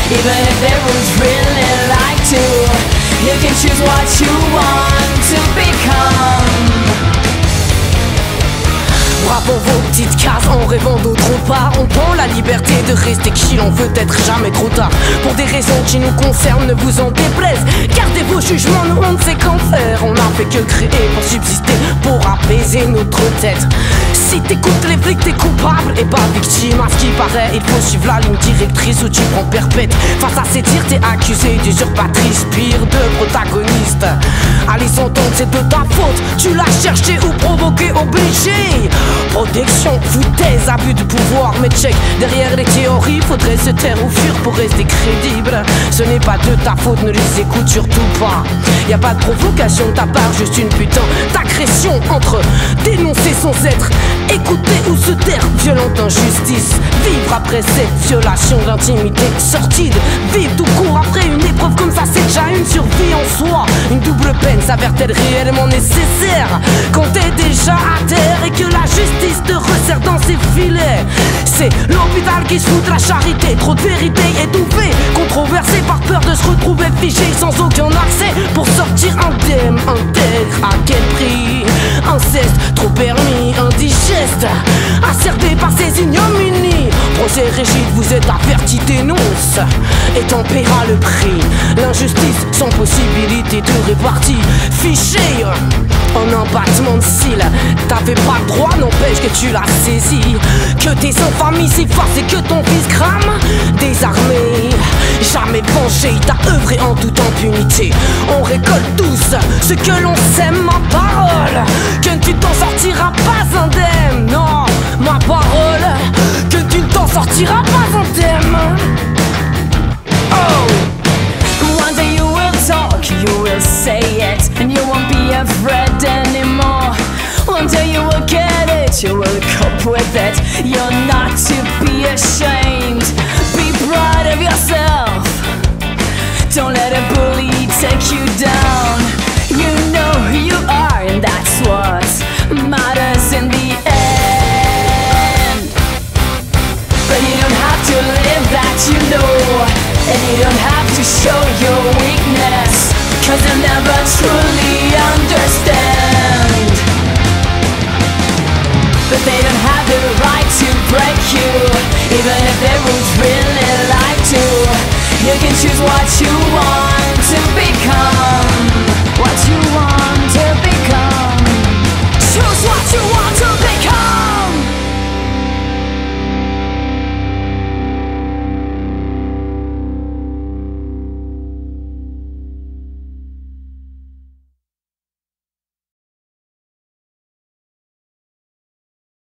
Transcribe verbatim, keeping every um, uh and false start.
even if they would really like to. You can choose what you want to become. Bravo vos petites cases en rêvant d'autre part. On prend la liberté de rester qui l'on veut être jamais trop tard. Pour des raisons qui nous concernent, ne vous en déplaise. Gardez vos jugements, nous on ne sait qu'en faire. On n'a fait que créer pour subsister, pour apaiser notre tête. Si t'écoutes les flics, t'es coupable et pas victime. À ce qui paraît, il faut suivre la ligne directrice ou tu prends perpète. Face à ces tirs, t'es accusé d'usurpatrice, pire de protagoniste. Allez s'entendre, c'est de ta faute. Tu l'as cherché ou provoqué, obligé. Protection, foutaise, abus de pouvoir. Mais check, derrière les théories, faudrait se taire ou fuir pour rester crédible. Ce n'est pas de ta faute, ne les écoute surtout pas. Y a pas de provocation de ta part, juste une putain d'agression entre dénoncer sans être écouter ou se taire. Violente injustice, vivre après cette violation d'intimité sortie de vivre tout court après une épreuve comme ça, c'est déjà une survie en soi. Une double peine s'avère-t-elle réellement nécessaire quand t'es déjà à terre et que la justice te resserre dans ses filets? C'est l'hôpital qui se fout de la charité, trop de vérité étouffée, controversée par peur de se retrouver figé sans aucun accès pour sortir indemne, intègre. À quel prix? Inceste, trop permis, indigeste, asservé par ces ignominies. Procès rigide, vous êtes averti, dénonce et t'en paieras le prix. L'injustice sans possibilité de répartie, fiché en un battement de cils. T'avais pas le droit, n'empêche que tu l'as saisi. Que tes infamies s'effacent et que ton fils crame. Désarmé, jamais vengé, il t'a œuvré en toute impunité. On récolte tous ce que l'on sème, ma parole. Que tu t'en sortiras pas indemne, non, ma parole. Que tu ne t'en sortiras pas indemne. Oh! One day you will talk, you will say it, and you won't be afraid anymore. One day you will get it, you will cope with it. You're not to be ashamed. Be proud of yourself. Don't let a bully take you down. You know who you are, and that's what matters in the end. But you don't have to live that, you know, and you don't have to show your weakness, cause you'll never truly understand. But they don't have the right to break you, even if they would really like to. You can choose what you want to become.